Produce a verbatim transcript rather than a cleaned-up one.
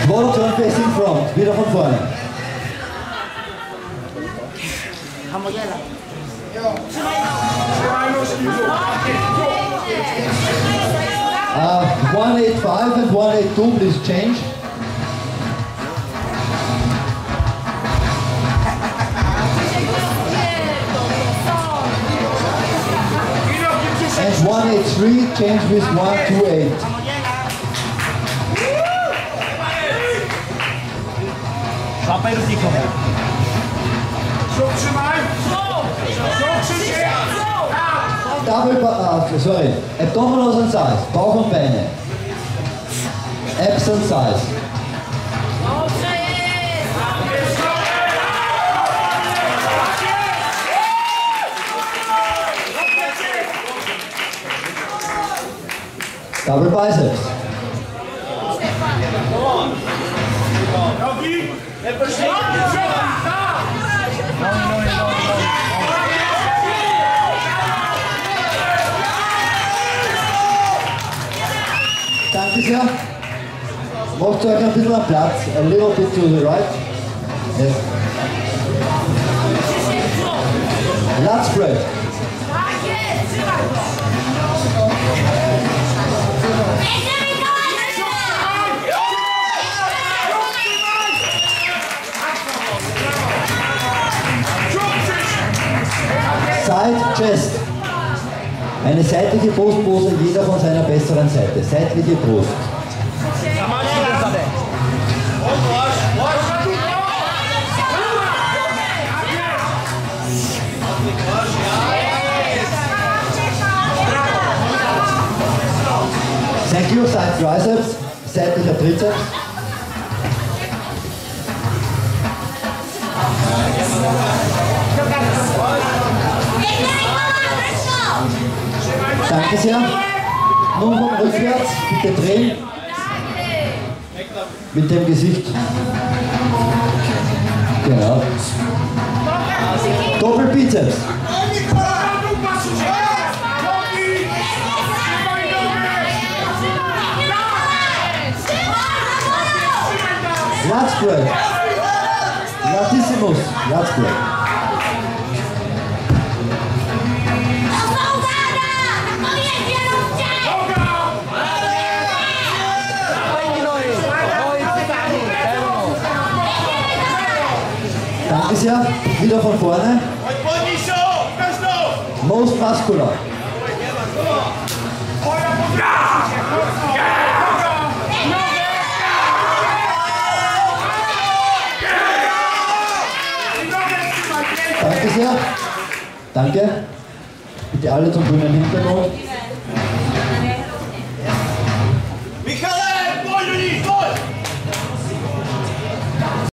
Roll turn facing front, wieder von vorne. Uh, one eighty-five and one eighty-two, please change. And one eighty-three, change with one twenty-eight. Double, uh, sorry, abdominals and size, Bauch und Beine. Abs and size. Double biceps. Danke sehr. Macht euch ein bisschen an Platz. A little bit to the right. Yes. Lat spread. Side chest. Eine seitliche Brustpose, jeder von seiner besseren Seite. Seitliche Brust. Thank you, side triceps, seitlicher Trizeps. Danke sehr. Nun von rückwärts, bitte drehen. Mit dem Gesicht. Genau. Doppelbizeps. Lat spread. Latissimus. Lat spread. Danke sehr. Wieder von vorne. Most muscular. Danke sehr. Danke. Bitte alle zum grünen Hintergrund.